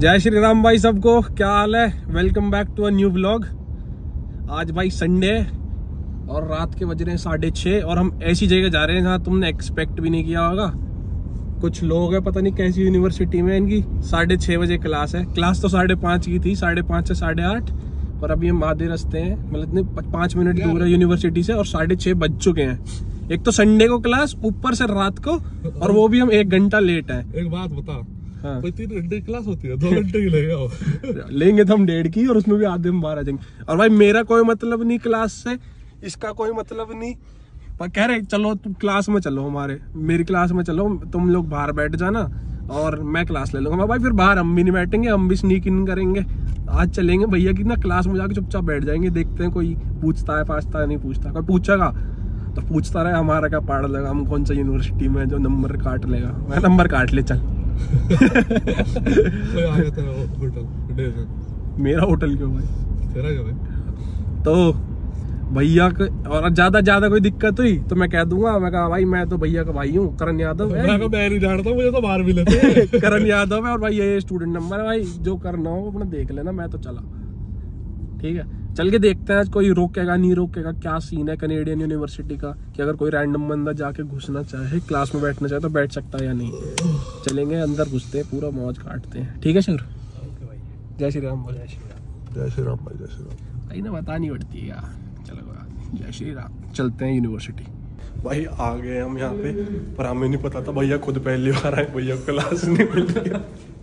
जय श्री राम भाई सबको, क्या हाल है। Welcome back to a new blog. आज भाई संडे और रात के बज रहे हैं 6:30 और हम ऐसी जगह जा रहे हैं जहाँ तुमने एक्सपेक्ट भी नहीं किया होगा। कुछ लोग हैं, पता नहीं कैसी यूनिवर्सिटी में, इनकी 6:30 बजे क्लास है। क्लास तो 5:30 की थी, 5:30 से 8:30, पर अभी हम आधे रास्ते हैं, मतलब इतने 5 मिनट दूर है यूनिवर्सिटी से और 6:30 बज चुके हैं। एक तो संडे को क्लास, ऊपर से रात को, और वो भी हम 1 घंटा लेट है। एक बात बता, हाँ। 3 घंटे की क्लास होती है, 2 घंटे की लगेगा। लेंगे तो हम 1.5 की, और उसमें भी आधे हम 12 जाएंगे। और भाई मेरा कोई मतलब नहीं क्लास से, इसका कोई मतलब नहीं, पर कह रहे चलो तुम क्लास में चलो, मेरी क्लास में चलो, तुम लोग बाहर बैठ जाना और मैं क्लास ले लूंगा। भाई फिर बाहर हम भी नहीं बैठेंगे, हम भी स्नीक इन करेंगे। आज चलेंगे भैया की ना क्लास में, जाके चुपचाप बैठ जाएंगे, देखते हैं कोई पूछता है पाछता है, नहीं पूछता। कोई पूछेगा तो पूछता रहे, हमारा क्या पाड़ लगा, हम कौन सा यूनिवर्सिटी में जो नंबर काट लेगा। मैं नंबर काट ले चल। मेरा होटल क्यों भाई, तेरा क्या भाई? तो भैया को और ज्यादा कोई दिक्कत हुई तो मैं कह दूंगा, मैं कहा भाई मैं तो भैया का भाई हूँ, करण यादव है। मैं नहीं जानता, मुझे तो बाहर भी लेते हैं। करण यादव है और भाई ये स्टूडेंट नंबर है, भाई जो करना हो अपना देख लेना, मैं तो चला। ठीक है, चल के देखते हैं कोई रोकेगा नहीं रोकेगा, क्या सीन है कनेडियन यूनिवर्सिटी का, कि अगर कोई रैंडम बंदा जाके घुसना चाहे, क्लास में बैठना चाहे तो बैठ सकता है या नहीं। चलेंगे अंदर, घुसते हैं, पूरा मौज काटते हैं। ठीक है शुरू। जय श्री राम। जय श्री राम भाई, जय श्री राम भाई ना बतानी पड़ती है यार। चलो जय श्री राम, चलते हैं यूनिवर्सिटी। भाई आ गए हम यहाँ पे, पर हमें नहीं पता था, भैया खुद पहली बार आए, भैया क्लास नहीं मिल रही।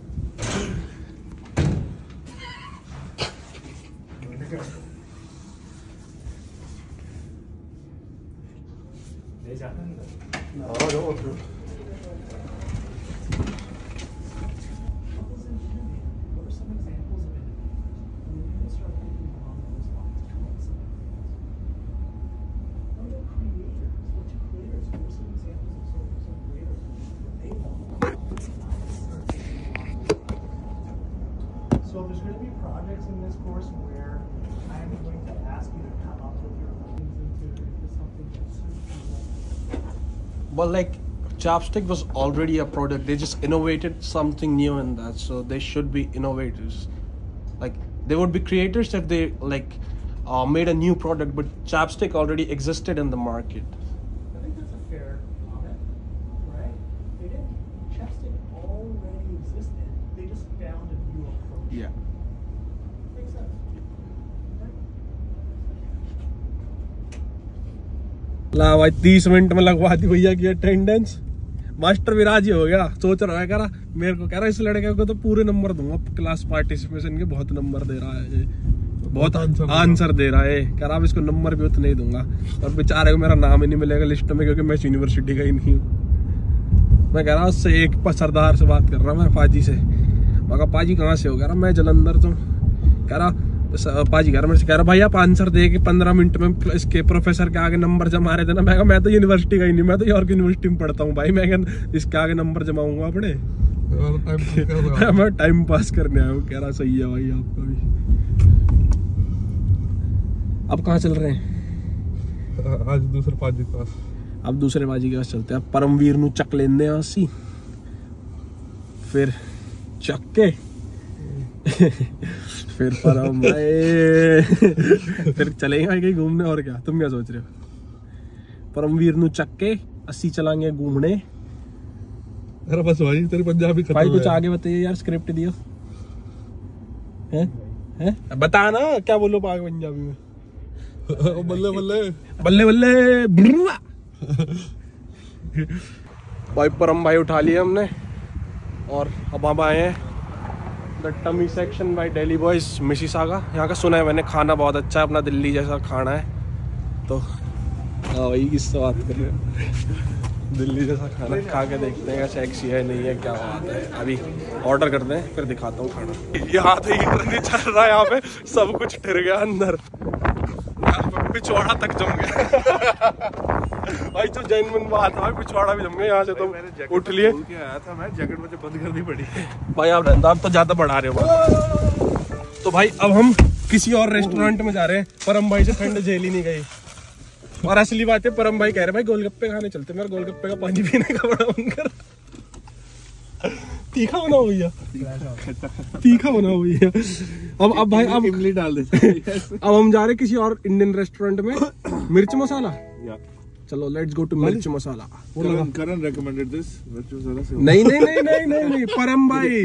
So there's going to be projects in this course where I'm going to ask you to come up with your things into something that suits you. Well, like Chapstick was already a product. They just innovated something new in that, so they should be innovators. Like they would be creators if they made a new product, but Chapstick already existed in the market. I think that's a fair comment, right? They didn't. Chapstick already existed. They just found a new approach. Yeah. Makes sense. ला भाई 30 minute में लगवा दी भैया की attendance. Master भी राजी हो गया, सोच रहा है, कह रहा मेरे को, कह रहा इस लड़के को तो पूरे नंबर दूंगा क्लास पार्टिसिपेशन के, बहुत नंबर दे रहा है, बहुत आंसर दे रहा है। कह रहा अब इसको नंबर भी उतने ही दूंगा, और बेचारे को मेरा नाम ही नहीं मिलेगा लिस्ट में, क्योंकि मैं इस यूनिवर्सिटी का ही नहीं हूँ। मैं कह रहा उससे एक सरदार से बात कर रहा मैं, पाजी से। मैं कहा पाजी कहाँ से हो, कह रहा मैं जलंधर से। कह रहा पाजी घर में से, कह रहा भाई आप आंसर दे के 15 मिनट में इसके प्रोफेसर के आगे नंबर जमा रहे थे ना। मैं कहा मैं तो यूनिवर्सिटी का ही नहीं, मैं तो यॉर्क यूनिवर्सिटी में पढ़ता हूँ भाई, मैं इसके आगे नंबर जमाऊंगा अपने। मैं टाइम पास करने आया हूँ। कह रहा सही है भाई आपका भी। अब कहाँ चल रहे हैं? आज दूसरे पाजी के पास। अब दूसरे बाजी के पास चलते हैं। परमवीर नू चक लेने आसी, फिर चक के फिर परम फिर चलेंगे भाई कहीं घूमने। और क्या, तुम क्या सोच रहे हो? परमवीर नू चक के अस्सी चलाएंगे घूमने। अरे बस भाई, तेरी पंजाबी खत्म भाई कुछ है। आगे बताइए यार, स्क्रिप्ट दियो हैं बता ना, क्या बोलो आगे पंजाबी में? बल्ले बल्ले बल्ले बल्ले बुर्रा। भाई परम भाई उठा लिए हमने, और अब हम आए हैं the tummy section by daily boys Mississauga. यहाँ का सुना है मैंने, खाना बहुत अच्छा है, अपना दिल्ली जैसा खाना है। तो हाँ भाई, किससे बात कर रहे हो? दिल्ली जैसा खाना खा के देखते हैं सेक्सी है नहीं है, क्या बात है। अभी ऑर्डर करते हैं, फिर दिखाता हूँ खाना। यहाँ तो हीटर नहीं चल रहा है, यहाँ पे सब कुछ ठिर गया अंदर, पिछवाड़ा तक जम गया। भाई तो जेन्युइन बात है, पिछवाड़ा भी जम गया यहाँ से। तो उठ लिए, आया था मैं, जैकेट मुझे बंद करनी पड़ी। भाई आप तो ज्यादा बढ़ा रहे हो। तो भाई अब हम किसी और रेस्टोरेंट में जा रहे हैं, परम भाई से ठंड झेल ही नहीं गई। और असली बात है, परम भाई कह रहे भाई गोलगप्पे खाने चलते, मेरा गोलगप्पे का पानी पीने का बड़ा मन कर। तीखा बनाओ भैया, तीखा बनाओ भैया। अब भाई अब इमली डाल दे। अब हम जा रहे किसी और इंडियन रेस्टोरेंट में। मिर्च मसाला, चलो लेट्स गो टू मिर्च मसाला। करण रेकमेंडेड दिस मिर्च मसाला से। नहीं नहीं नहीं नहीं नहीं नहीं, परम भाई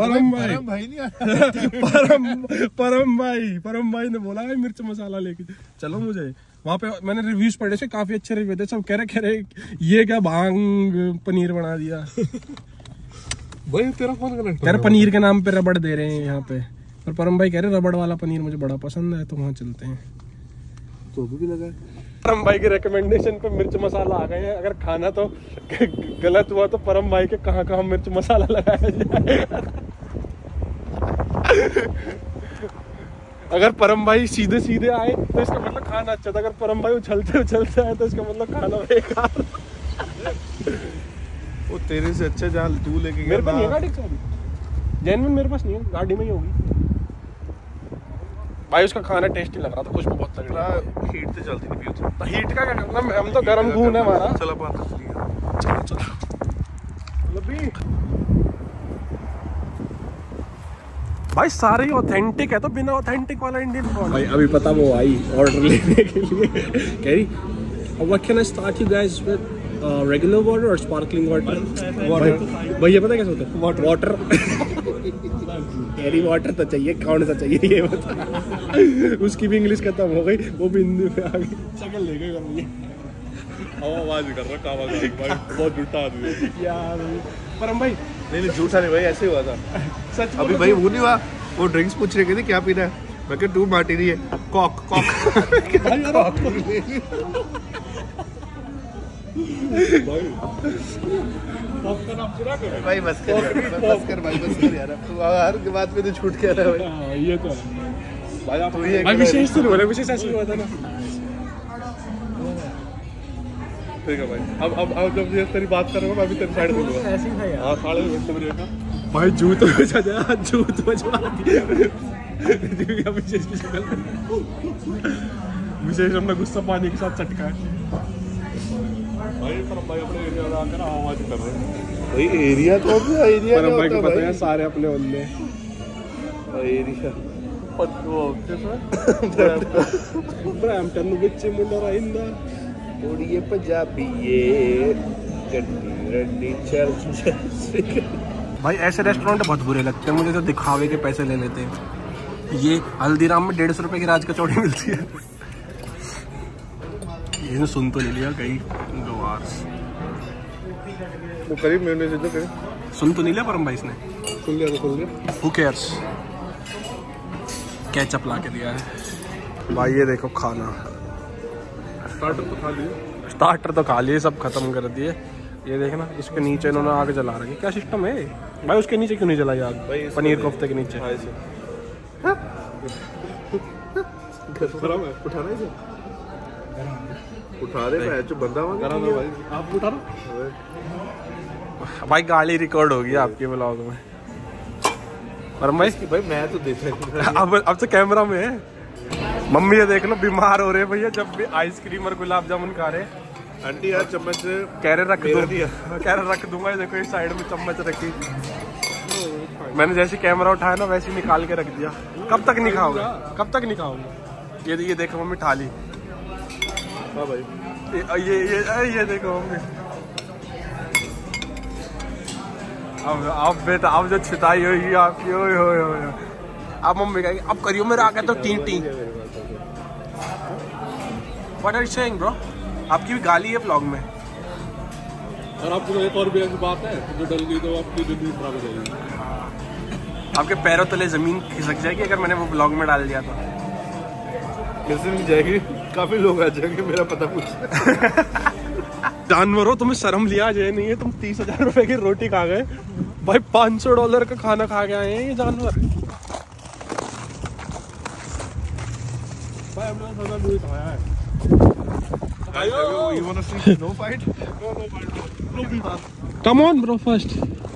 परम भाई ने बोला है मिर्च मसाला लेके चलो मुझे। वहाँ पे मैंने रिव्यूज पढ़े थे, काफी अच्छे रिव्यू थे। सब कह रहे ये क्या भांग पनीर बना दिया। भाई तेरा फोन कनेक्ट कह रहे पनीर के नाम पे रबड़ दे रहे हैं यहाँ पे। और परम भाई कह रहे रबड़ वाला पनीर मुझे बड़ा पसंद है, तो वहाँ चलते हैं। तो भी लगा परम भाई के रिकमेंडेशन पे मिर्च मसाला आ गए हैं। अगर खाना तो गलत हुआ तो परम भाई के कहाँ कहाँ मिर्च मसाला लगाया जाए। अगर परम भाई सीधे सीधे आए तो इसका मतलब खाना अच्छा था, अगर परम भाई उछलते उछलते आए तो इसका मतलब खाना बेकार। वो तेरे से अच्छा जहाँ तू लेके मेरे पास नहीं है गाड़ी चाबी, जेन्युइन मेरे पास नहीं है, गाड़ी में ही होगी। भाई उसका खाना टेस्टी लग रहा था, खुशबू बहुत तगड़ी। हीट से चलती नहीं पी तो हीट का क्या करना, हम तो गर्म खून है हमारा। चलो बात चलो चलो भाई सारे ही ऑथेंटिक है, तो बिना ऑथेंटिक वाला इंडियन कौन। भाई अभी पता वो आई ऑर्डर लेने के लिए, कह रही what can I start you guys with regular water और स्पार्कलिंग वाटर। भैया पता कैसे होता है, वाटर कैरी वाटर तो चाहिए, कौन सा चाहिए ये बता। उसकी भी इंग्लिश खत्म हो गई, वो भी हिंदी में आ गई। शक्ल ले गई करनी आवाज कर रहा भाई बहुत झूठा आदमी है यार। परम भाई नहीं झूठा नहीं भाई, ऐसे ही हुआ था सच अभी भाई। वो नहीं हुआ, वो ड्रिंक्स पूछ रहे थे क्या पीना है, मैं कहा 2 मार्टिनी है, कॉक भाई बस कर यार, तू हर बात पे तो छूट के रहा है भाई। ये तो भाई आप भाई विशेष तो बोले, विशेष ऐसे हुआ था ना। ठीक है भाई, अब जब ये तेरी बात कर रहा हूँ मैं अभी तेरी साइड बोलूंगा। ऐसे ही था यार। हाँ 3:30 बजे का भाई जूत बजा दिया, जूत बजवा दिया। विशेष की शक्ल, विशेष अपना गुस्सा पानी के साथ चटका है। भाई अपने एरिया में आकर आवाज कर रहे हैं भाई। एरिया कौन सा एरिया? परम भाई को पता है सारे अपने ओनले एरिया ब्रैम्पटन विच मुंडा रहिंदा ओडिए पंजाबी ये गड्डी रड्डी चल। भाई ऐसे रेस्टोरेंट बहुत बुरे लगते हैं मुझे, तो दिखावे के पैसे ले लेते हैं। ये हल्दीराम में 150 रुपए की राज कचौड़ी मिलती है। इसने सुन तो नहीं लिया कहीं गवार, वो करीब मेरे से तो करीब सुन तो नहीं लिया परम भाई इसने। सुन लिया Who cares? केचप ला के दिया है भाई। ये देखो खाना, स्टार्टर तो खा लिए, स्टार्टर तो खा लिए, सब खत्म कर दिए। ये देखना इसके नीचे इन्होंने आग जला रखी, क्या सिस्टम है भाई? उसके नीचे क्यों नहीं जलाई आग? पनीर कोफ्ते के नीचे। उठा दे मैं जो बंदा भाई, आप उठा भाई। गाली रिकॉर्ड होगी आपके ब्लॉग में। और भाई मैं तो देता अब तो कैमरा में है। मम्मी ये देख लो बीमार हो रहे हैं भैया, जब भी आइसक्रीम और गुलाब जामुन खा रहे। आंटी यार चम्मच कह रहे रख दो, कह रहे रख दूंगा। देखो इस साइड में चम्मच रखी, मैंने जैसे कैमरा उठाया ना वैसे निकाल के रख दिया। कब तक नहीं खाओगे, कब तक नहीं खाओगे? ये देखो मम्मी थाली। हाँ भाई ये देखो मम्मी। अब बेटा अब जो छिताई होगी आपकी, ओए होए होए। अब मम्मी कहेगी अब करियो मेरा आ गया तो टी टी। What are you saying bro? आपकी भी गाली है व्लॉग में। और आपको एक और भी ऐसी बात है जो डल गई तो आपकी जिंदगी खराब हो जाएगी। आपके पैरों तले जमीन खिसक जाएगी अगर मैंने वो ब्लॉग में डाल दिया तो। कैसे नहीं जाएगी, काफी लोग आ जाएंगे मेरा पता पूछ। जानवर हो, तुम्हें शर्म लिया जाए नहीं है? तुम 30,000 रुपए की रोटी खा गए भाई, $500 का खाना खा के आए हैं ये जानवर। भाई हमने थोड़ा दूर खाया है। You wanna see no fight? No fight. Come on bro first.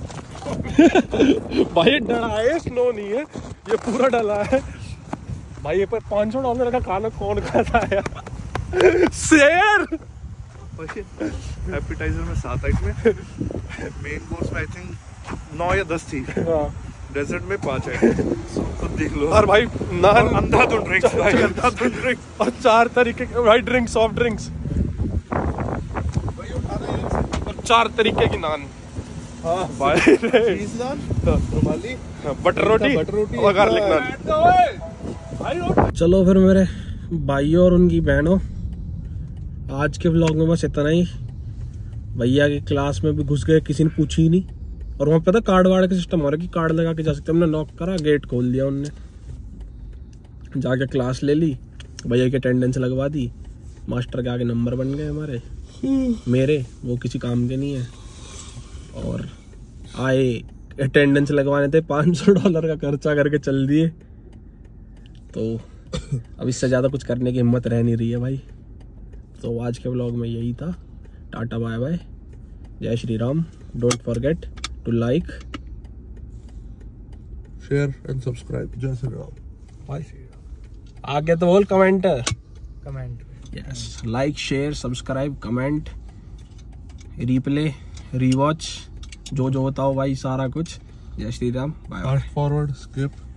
भाई ये डला है, स्नो नहीं है, ये पूरा डला है भाई। ये पर $500 का खाना कौन खाता है यार? शेर। एपिटाइजर में 7 आइटम है, मेन कोर्स में आई थिंक 9 या 10 थी, हाँ। डेजर्ट में 5 है, खुद देख लो। और भाई नान अंधाधुन ड्रिंक्स भाई, अंधाधुन ड्रिंक्स। और 4 तरीके के भाई ड्रिंक्स, सॉफ्ट ड्रिंक्स और 4 तरीके की नान। हाँ भाई चीज़ नान, रुमाली, बटर रोटी और गार्लिक नान। चलो फिर मेरे भाइयों और उनकी बहनों, आज के व्लॉग में बस इतना ही। भैया की क्लास में भी घुस गए, किसी ने पूछी ही नहीं। और वहाँ पता कार्ड वार्ड का सिस्टम हो रहा है कि कार्ड लगा के जा सकते। हमने नॉक करा, गेट खोल दिया उनने, जाके क्लास ले ली, भैया की अटेंडेंस लगवा दी, मास्टर के आगे नंबर बन गए हमारे, मेरे वो किसी काम के नहीं है। और आए अटेंडेंस लगवाने थे, $500 का खर्चा करके चल दिए। तो अब इससे ज़्यादा कुछ करने की हिम्मत रह नहीं रही है भाई। तो आज के व्लॉग में यही था। टाटा बाय बाय, जय Shri Ram. Don't forget to like, share and subscribe. जय श्री राम। आगे तो बोल comment. Comment. Yes, like share subscribe comment replay rewatch जो होता हो भाई, सारा कुछ। जय Shri Ram, bye bye. Forward skip